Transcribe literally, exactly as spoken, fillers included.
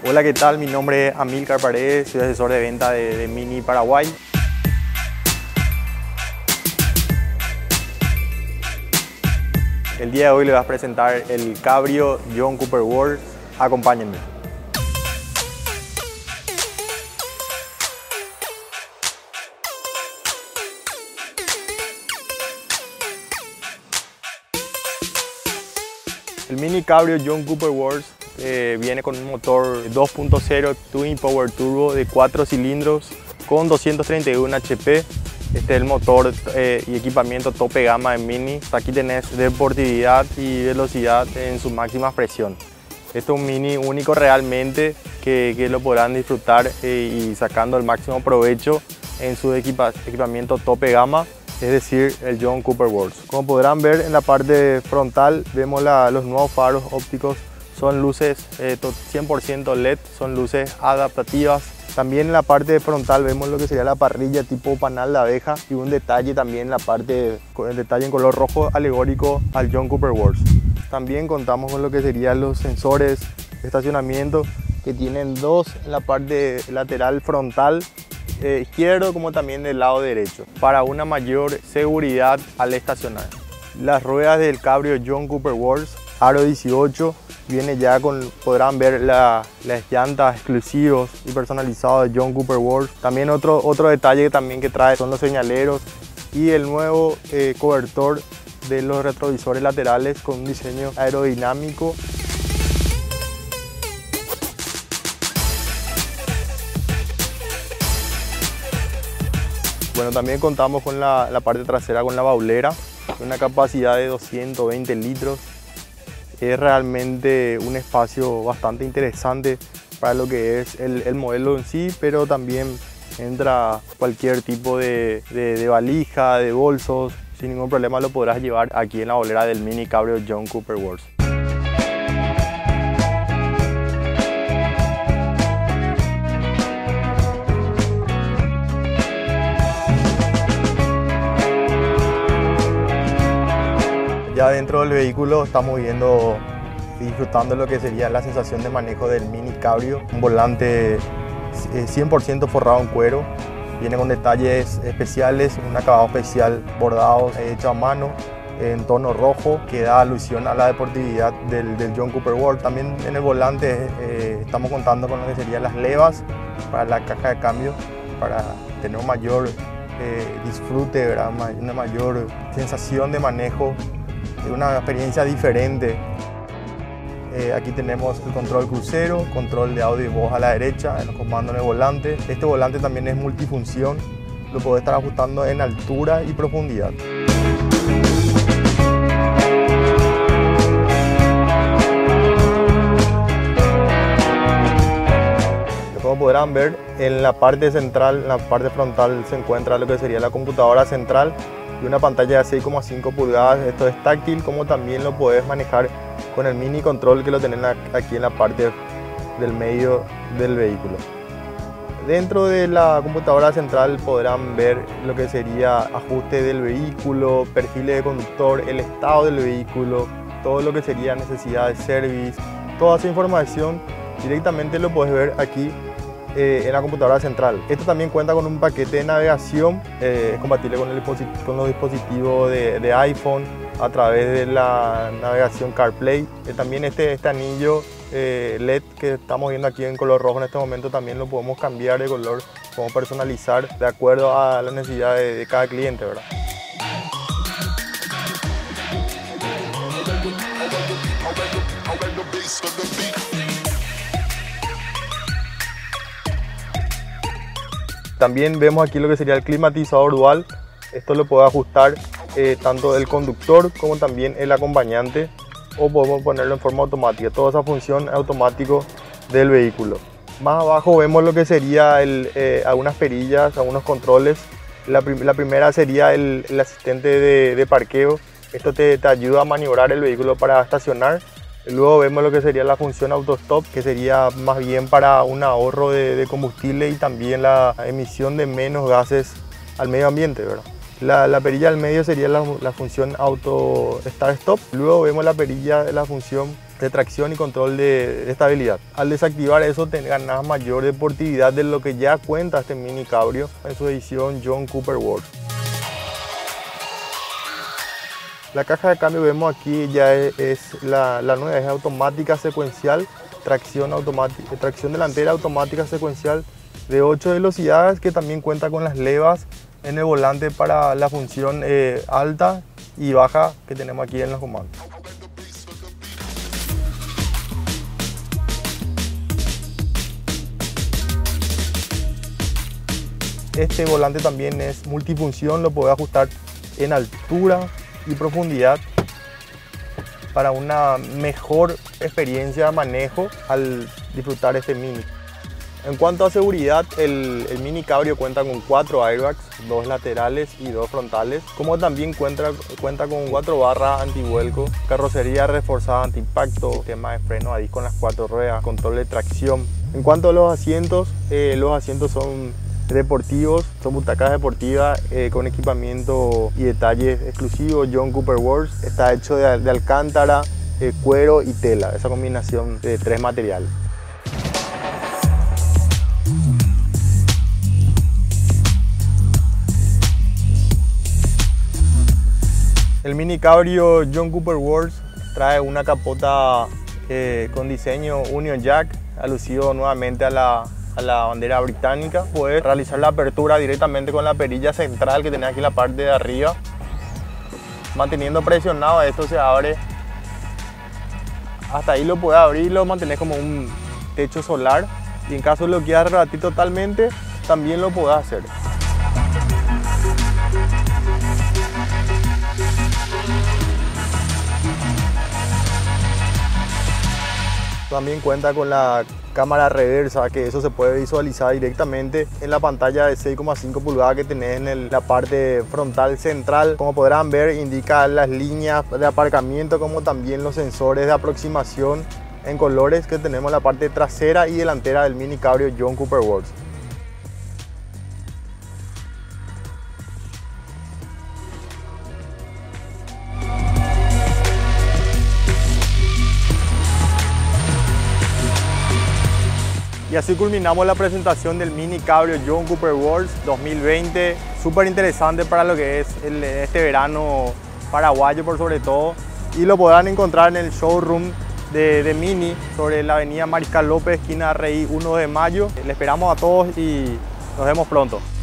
Hola, ¿qué tal? Mi nombre es Amílcar Paredes, soy asesor de venta de, de Mini Paraguay. El día de hoy les voy a presentar el Cabrio John Cooper World. Acompáñenme. El Mini Cabrio John Cooper World eh, viene con un motor dos punto cero Twin Power Turbo de cuatro cilindros con doscientos treinta y uno H P. Este es el motor eh, y equipamiento tope gama de Mini. Aquí tenés deportividad y velocidad en su máxima expresión. Este es un Mini único realmente que, que lo podrán disfrutar eh, y sacando el máximo provecho en su equipa, equipamiento tope gama, es decir, el John Cooper World. Como podrán ver en la parte frontal vemos la, los nuevos faros ópticos. Son luces eh, cien por ciento L E D, son luces adaptativas. También en la parte frontal vemos lo que sería la parrilla tipo panal de abeja y un detalle también en la parte, el detalle en color rojo alegórico al John Cooper World. También contamos con lo que serían los sensores de estacionamiento, que tienen dos en la parte lateral frontal eh, izquierdo como también del lado derecho, para una mayor seguridad al estacionar. Las ruedas del Cabrio John Cooper World aro dieciocho. Viene ya con, podrán ver la, las llantas exclusivos y personalizados de John Cooper World. También otro, otro detalle también que trae son los señaleros y el nuevo eh, cobertor de los retrovisores laterales con un diseño aerodinámico. Bueno, también contamos con la, la parte trasera con la baulera, con una capacidad de doscientos veinte litros. Es realmente un espacio bastante interesante para lo que es el, el modelo en sí, pero también entra cualquier tipo de, de, de valija, de bolsos, sin ningún problema lo podrás llevar aquí en la bolera del Mini Cabrio John Cooper World. Ya dentro del vehículo estamos viendo y disfrutando lo que sería la sensación de manejo del Mini Cabrio. Un volante cien por ciento forrado en cuero, viene con detalles especiales, un acabado especial bordado hecho a mano en tono rojo que da alusión a la deportividad del, del John Cooper World. También en el volante eh, estamos contando con lo que serían las levas para la caja de cambio, para tener un mayor eh, disfrute, ¿verdad? Una mayor sensación de manejo, una experiencia diferente. Eh, aquí tenemos el control crucero, control de audio y voz a la derecha, en los comandos en el volante. Este volante también es multifunción, lo podés estar ajustando en altura y profundidad. Como podrán ver, en la parte central, en la parte frontal se encuentra lo que sería la computadora central y una pantalla de seis coma cinco pulgadas. Esto es táctil, como también lo puedes manejar con el mini control que lo tienen aquí en la parte del medio del vehículo. Dentro de la computadora central podrán ver lo que sería ajuste del vehículo, perfiles de conductor, el estado del vehículo, todo lo que sería necesidad de service. Toda esa información directamente lo puedes ver aquí Eh, en la computadora central. Esto también cuenta con un paquete de navegación, eh, es compatible con, el con los dispositivos de, de iPhone a través de la navegación CarPlay. Eh, también este, este anillo eh, L E D que estamos viendo aquí en color rojo en este momento también lo podemos cambiar de color, podemos personalizar de acuerdo a las necesidades de, de cada cliente, ¿verdad? También vemos aquí lo que sería el climatizador dual. Esto lo puede ajustar eh, tanto el conductor como también el acompañante, o podemos ponerlo en forma automática. Toda esa función automática del vehículo. Más abajo vemos lo que sería el, eh, algunas perillas, algunos controles. La, prim la primera sería el, el asistente de, de parqueo. Esto te, te ayuda a maniobrar el vehículo para estacionar. Luego vemos lo que sería la función auto-stop, que sería más bien para un ahorro de, de combustible y también la emisión de menos gases al medio ambiente, ¿verdad? La, la perilla del medio sería la, la función auto start-stop. Luego vemos la perilla de la función de tracción y control de, de estabilidad. Al desactivar eso te ganas mayor deportividad de lo que ya cuenta este Mini Cabrio en su edición John Cooper World. La caja de cambio vemos aquí ya es, es la, la nueva, es automática secuencial, tracción, automática, tracción delantera automática secuencial de ocho velocidades, que también cuenta con las levas en el volante para la función eh, alta y baja que tenemos aquí en los comandos. Este volante también es multifunción, lo puedes ajustar en altura y profundidad para una mejor experiencia de manejo al disfrutar este Mini. En cuanto a seguridad, el, el Mini Cabrio cuenta con cuatro airbags, dos laterales y dos frontales, como también cuenta, cuenta con cuatro barras antivuelco, carrocería reforzada antiimpacto, sistema de freno a disco con las cuatro ruedas, control de tracción. En cuanto a los asientos, eh, los asientos son deportivos, son butacas deportivas eh, con equipamiento y detalles exclusivos John Cooper World. Está hecho de, de alcántara, eh, cuero y tela, esa combinación de tres materiales. El Mini Cabrio John Cooper World trae una capota eh, con diseño Union Jack, alusivo nuevamente a la, a la bandera británica. Puedes realizar la apertura directamente con la perilla central que tenés aquí en la parte de arriba. Manteniendo presionado, esto se abre. Hasta ahí lo puedes abrir y lo mantenés como un techo solar. Y en caso lo quieras rebatir totalmente, también lo podés hacer. También cuenta con la cámara reversa, que eso se puede visualizar directamente en la pantalla de seis coma cinco pulgadas que tenés en el, la parte frontal central. Como podrán ver, indica las líneas de aparcamiento, como también los sensores de aproximación en colores que tenemos en la parte trasera y delantera del Mini Cabrio John Cooper World. Y así culminamos la presentación del Mini Cabrio John Cooper World dos mil veinte. Súper interesante para lo que es el, este verano paraguayo por sobre todo. Y lo podrán encontrar en el showroom de, de Mini sobre la avenida Mariscal López, esquina R I uno de mayo. Les esperamos a todos y nos vemos pronto.